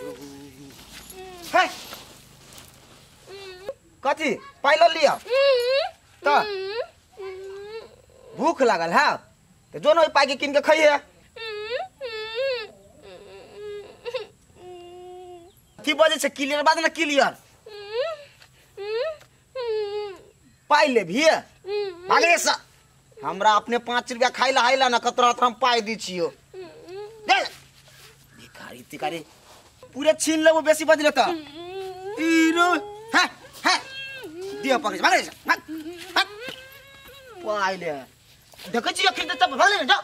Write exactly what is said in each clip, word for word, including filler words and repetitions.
है कथी पाइल लिया तो भूख लागल है तो जो नहीं पाई के किन के खाइए की वजह से क्लियर बात ना क्लियर पाई ले भी भागे सा हमरा अपने पाँच रुपया खाई ला हाइला ना कतरा हम पाई दी छियो भिखारी तिकारी पूरे छीन ले वो बेसी बज लेता तीरो है है दिया पकड़ भागे सा पाई ले देखे छी अखन त भागे ले जा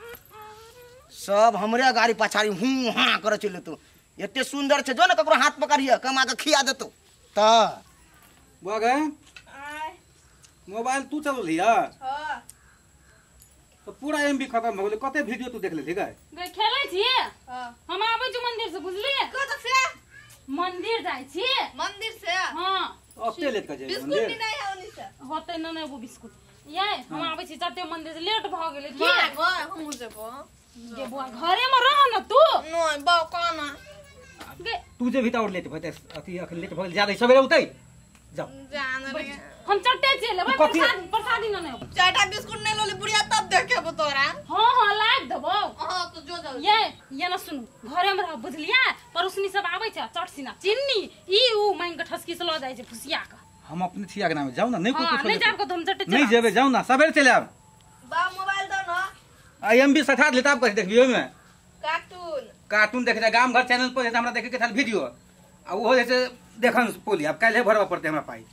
सब हमरे गाड़ी पछाड़ी हूं हां करे चले तू एते सुंदर छे जो ना ककरो हाथ पकड़िए कमा के खिया देतो त बगे मोबाइल तू चल लिया हां तो पूरा एमबी खत्म हो गेले कते वीडियो तू देख ले ठीक है गे खेलै छी हां हम आबै छी मंदिर से बुझली कत से मंदिर जाय छी मंदिर से हां ओते लेट का जाय बिस्कुट मंदिर भी नहीं है उनी से होते न ने वो बिस्कुट ये हम आबै छी जते मंदिर से लेट भ गेले की गो हम जेबो गे बुआ घरे में रह न तू नहीं बा काना गे तू जे भीतर लेट भते अथी अखन लेट भ गेल ज्यादा सवेरे उतै जाओ जान रे हम चट्टे चले भाई प्रसाद प्रसादी न ने चाटा बिस्कुट नहीं लोले बुढ़िया तब देखे बो तोरा हां हां लाग देबो हां तो जो जाओ ये ये न सुन घरे में रह बुझलिया परोसनी सब आबै छै चटसीना चिन्नी ई उ मांग के ठसकी से ल जाय छै फुसिया के हम अपने छिया के नाम जाऊ ना नहीं कुछ हां नहीं जाब को हम चट्टे नहीं जेबे जाऊ ना सवेरे चले आब बा मोबाइल दो ना आईएमबी सठा लेता आप कह देखियो में कार्टून कार्टून देखे जा गांव घर चैनल पर हमरा देखे के थाल वीडियो आ वो जैसे देखन पोली अब काले भरवा पड़ते हमरा पाई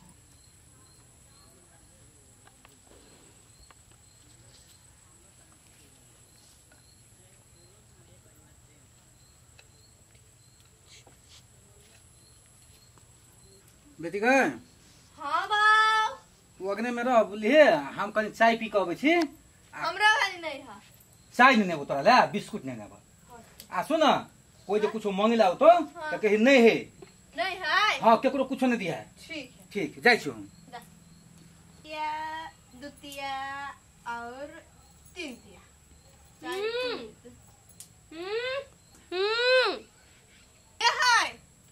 बेटी का हां बाऊ तू अगने में रह लिए हम कनी चाय पी के आबै छी हमरा वाली नहीं है चाय नहीं नेबो तोरा ले बिस्कुट नहीं नेबो आ सुन कोई जो कुछ मांगिला हो तो तो कही नहीं है नहीं है हां केकरो कुछ नहीं दिया है ठीक है ठीक जाय छी हम या दुतिया और तीन दिया हम्म हम्म हम्म ए हाय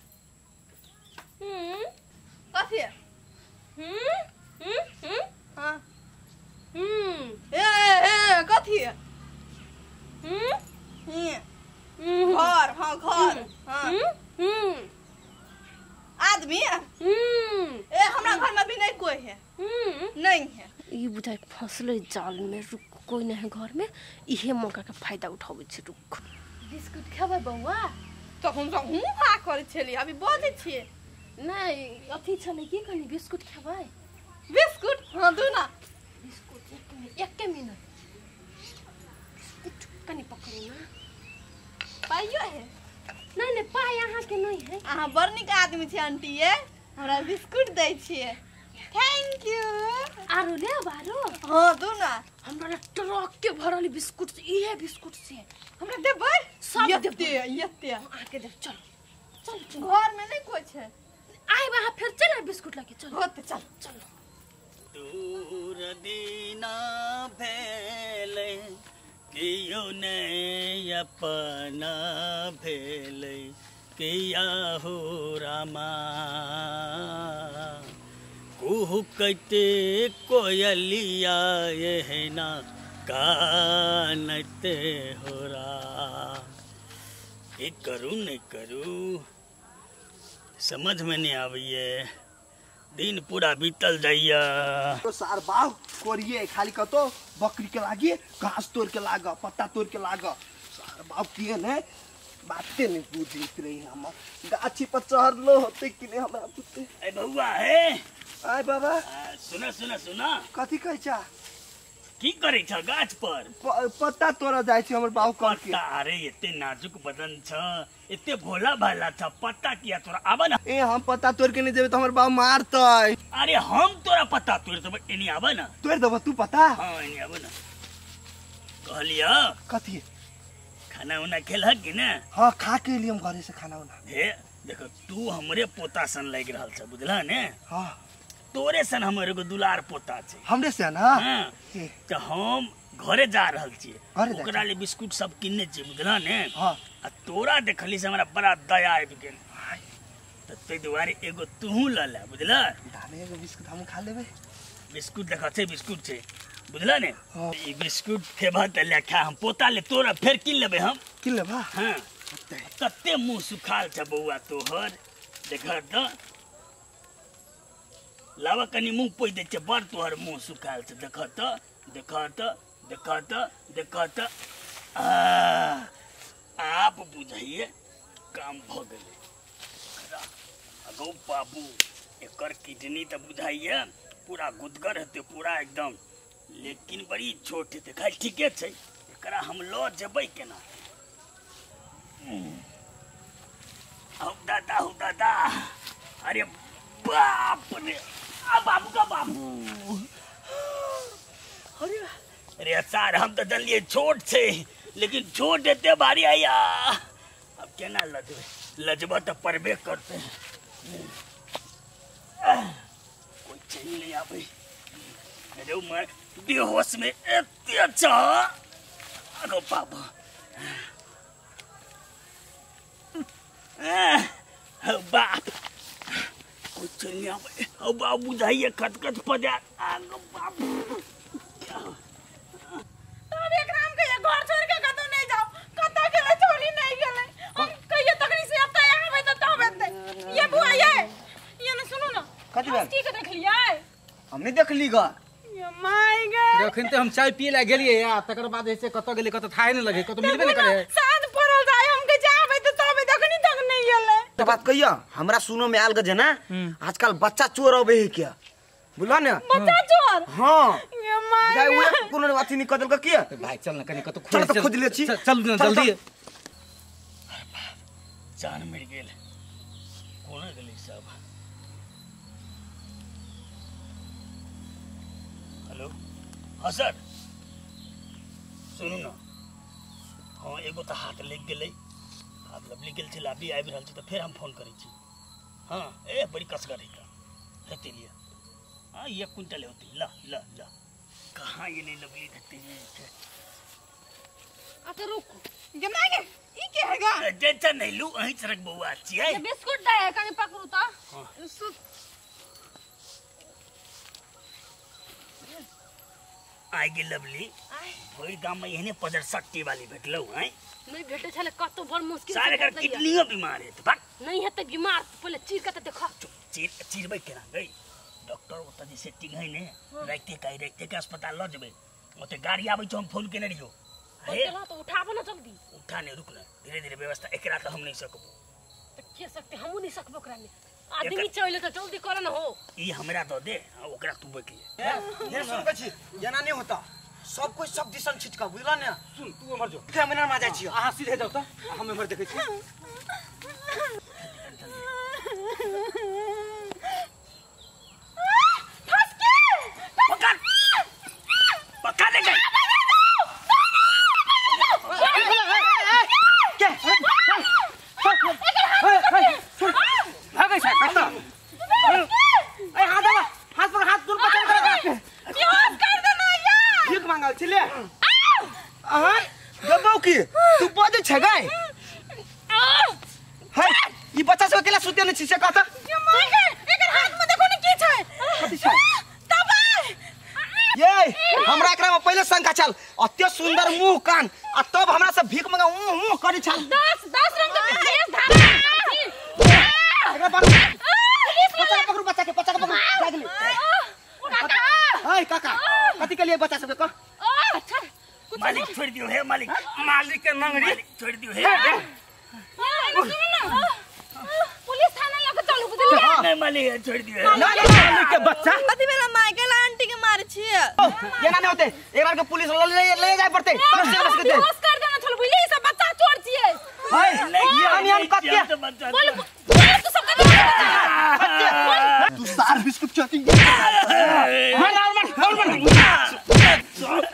हम्म कथी है हम्म हम्म हां हम्म ए ए कथी है हम्म ये हम्म घर हां घर हां हम्म आदमी है हम्म ए हमरा घर में भी नहीं कोई है हम्म नहीं है ई बुझाइ फसले जाल में रुक कोई नहीं घर में इहे मौका का फायदा उठाबै छै रुक बिस्कुट खाबे बौआ तो हम सब हूं हा करे छली अभी बोलै छिए नहीं अथी छले की कनी बिस्कुट खाबे बिस्कुट हां दो ना बिस्कुट एक मिनट एक मिनट बिस्कुट कनी पकड़ू ना पाइयो है नहीं नहीं पाय यहाँ के नहीं है अहाँ बड़ नीक आदमी छी आंटी ये हमरा बिस्कुट दै छिए थैंक यू आरो ले बारो हां दो ना हमरा ट्रक के भरल बिस्कुट से इहे बिस्कुट से हमरा देबै सब यत्ते यत्ते आके दे चलो चलो घर में नहीं कोई है आए वहां फिर चल बिस्कुट लेके चलो होते चल चलो दूर दीना भेले कियो ने अपना भेले किया हो रामा कुहू कते कोयलिया एहना कानते हो रा ये करूँ नहीं करूँ समझ में नहीं आविए दिन पूरा बीतल जाइया तो सार बाव कोरिए खाली कतो बकरी के लागी घास तोड़ के लाग पत्ता तोड़ के लाग सार बाव किए ने बातें नहीं बुझित रही हम गाछी पर चढ़लो होते कि नहीं हमरा पुते ए बउआ है आय बाबा आ, सुना सुना सुना कथी कहै छा की करे छ गाछ पर प, पत्ता तोड़ जाय छी हमर बाव कर के पत्ता अरे एते नाजुक बदन छ एते भोला भाला छ पत्ता किया तोरा आबा ना ए हम पत्ता तोड़ के नहीं देबे तो हमर बाव मारतै अरे हम तोरा पत्ता तोड़ देब एनी आबा ना तोड़ देबो तू पत्ता हां एनी आबा ना कहलिया कथी खाना उना खेलह कि ना हां खा के लिए हम घरे से खाना उना हे देखो तू हमरे पोता सन लाग रहल छ बुझला ने हां तोरे सन हमरे को दुलार पोता छे हमरे से ना हां तो हम घरे जा रहल छी घरे जा ओकरा ले बिस्कुट सब किन्ने छी बुझला ने हां आ तोरा देखली से हमरा बड़ा दया आबि गेल तो ते दुआरे एगो तूहू ल ले बुझला दाने एगो बिस्कुट हम खा लेबे बिस्कुट देखा छै बिस्कुट छै बुझला ने ई बिस्कुट खेबा त ले खा हम पोता ले तोरा फेर किन लेबे हम किन लेबा हां कते मुंह सुखाल छ बौआ तोहर देखा त लावा कनी मुंह पोइ दे छ बड़ तोहर मुंह सुखाल छ देखा त देखा त देखा त देखा त आ आप बुझाइए काम भ गेले अगो बाबू एकर किडनी त बुझाइए पूरा गुदगर हेते पूरा एकदम लेकिन बड़ी छोट हेते खाली ठीके छै एकरा हम ल जेबै केना हौ दादा हौ दादा अरे बाप रे आ बाबू का बाबू अरे अरे सार हम तो जल्दी छोट छे लेकिन छोट हेते भारी आया अब केना लजबे लजबा तो परबे करते कोई चाहिए नहीं आवे अरे मैं बेहोश में एते अच्छा अगो बाबा बाप कोई चाहिए नहीं आवे ओ बाबू बुझाइए खटखट पजा अगो बाप अब एक राम के घर छोड़ के कतो नहीं जाओ कतो के ले छोड़ी नहीं गेले हम कहिए तकनी से अब तय आवे त तब एते ये बुआ ये ये न सुनो ना कथि भेल की के देख लियै हम नहीं देखली ग ये माय गे जखन ते हम चाय पिए ला गेलिए या तकर बाद ऐसे कतो गेली कतो थाए नहीं लगे कतो मिलबे नहीं करे साथ पड़ल जाय हम के जावे त तब देखनी तक नहीं गेले तो बात कहिया हमरा सुनो में आल गजे ना आजकल बच्चा चोर अबे है क्या बुला ना बच्चा चोर हां ये माय जाय उहे कोनो अथी निकल के किया भाई चल ना कनी कतो चल तो खोज ले छी चल ना जल्दी जान मिल गेल कोना गेली सब हेलो हाँ सर सुनू ना हाँ एगो तो हाथ लग गेलै हाथ लग गेल छल अभी आबि रहल छै तो फिर हम फोन करै छी हाँ ए बड़ी कसगर है हेते लिए हाँ एक क्विंटल होती ला ला ला कहाँ ये नहीं लबली देते हैं अच्छा रुक ये माय गे ई के हैगा टेंशन नहीं लू अहीं सरक बउआ छियै ये बिस्कुट दे कनी पकड़ू त आइ गेल लवली ओई गाम में एहने पजर शक्ति वाली भेटलौ हैं नहीं भेटे छले कतो बड़ मुश्किल सारे कर किडनियो बीमार है तो भाग नहीं हेते बीमार पहले चीर के त देखा चीर चीरबै केना गई डॉक्टर ओत जे सेटिंग है ने राइते काई राइते के अस्पताल ल जेबै ओते गाड़ी आबै छ हम फोन केने रहियो हे तो उठाबो ना जल्दी उठा ने रुक ना धीरे धीरे व्यवस्था एकरा त हम नहीं सकबो त के सकते हमहु नहीं सकबो ओकरा में आदमी चले त जल्दी कर न हो ई हमरा दो दे ओकरा तू बकी ये सुन के छी जना नहीं होता सब कोई सब दिशन छिटका बुझला ने सुन तू हमर जो के मना मा जाय छी आहा सीधे जाओ त हम हमर देखै छी पकड़ पकड़ ले गई भागै छ कता ए हाथ दबा हाथ पर हाथ दूर पकड़ कर बेहोश कर दे ना यार भीख मांगल छी ले अहाँ गबौ की तू बजे छ गई है ई बच्चा सब अकेला सुते न छी से कहता ये माय गे एकर हाथ में देखो ने की छै कथि छै दबाई ये हमरा एकरा में पहले शंका चल अत्य सुंदर मुंह कान आ तब हमरा से भीख मांगा मुंह मुंह करी छल दस दस रंग के भेष धारा एकरा पर बच्चा के पकड़ू बच्चा के बच्चा के पकड़ू जागली हाय काका कथि के लिए बच्चा सब को अच्छा मालिक छोड़ दियो हे मालिक मालिक के नंगड़ी छोड़ दियो हे पुलिस थाना लेके चलू बुझलिए नहीं मालिक छोड़ दियो हे मालिक के बच्चा कथी बेला माइकल आंटी के मारे छिए ये ना नहीं होते एकरा के पुलिस ले ले जाय पड़ते कब से बस के दे बेहोश कर देना चल बुझलिए सब बच्चा चोर छिए हाय ये हम हम कत्ते बोल बोल तू सब कर तू सार बिस्कुट चटी मार मार मार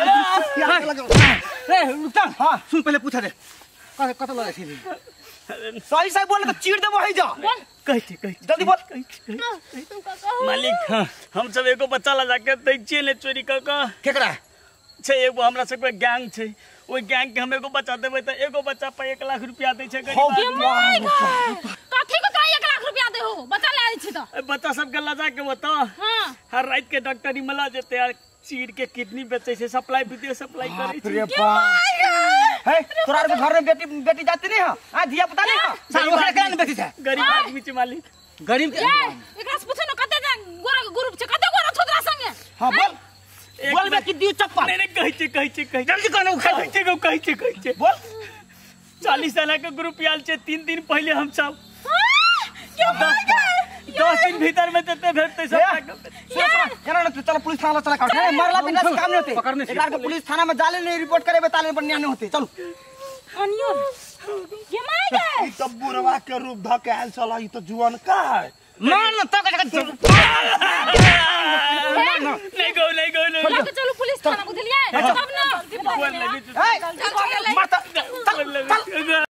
ए रुक हां सुन पहले पूछा दे कत कत लगे छी सही सही बोल तो चीर देबो है जा कहती कहती जल्दी बोल मालिक हम सब एगो बच्चा ला जाके दै छियै ने चोरी क क केकरा छै एगो हमरा सबके गैंग छै ओई गैंग के हम एगो बच्चा देबै त एगो बच्चा पर एक लाख रुपया दै छै हो गरीब गे माय गॉड कथि को तो एक लाख रुपया दे हो बच्चा ले आई छी त आदमी। बच्चा सब के लजा के बता हां हर रात के डॉक्टरी मला जेते यार चीर के किडनी बेचे छै सप्लाई विदेश सप्लाई करे छै। रे बाप है तोरा के घर में बेटी बेटी जाती नहीं है आ दिया पता नहीं है साल ओकरा केना बेटी छै गरीब आदमी छै मालिक गरीब ए एकरा से पूछो न कते गोरा ग्रुप छै कते गोरा छोदरा संगे हां बोल बोल बे कि दियो चप्पल नहीं नहीं कहै छै कहै छै कहै जल्दी कहना कहै छै कहै छै कहै छै बोल चालीस साल के ग्रुप आयल छै तीन दिन पहले हम सब के माय गॉड दस दिन भीतर में देते भेटते सब केना न चल पुलिस थाना चला काट मारला बिना से काम नहीं होते पकड़ने से एकरा के पुलिस थाना में जाले नहीं रिपोर्ट करे बताले पर नहीं होते चलो अनियो के माय गॉड ई तो बुढ़वा के रूप धके आयल छला ई तो जुआन का है मान न तक नहीं गो नहीं गो नहीं लेके चलो पुलिस थाना बुझलिए तब ना बोल लगी ए मारता चल चल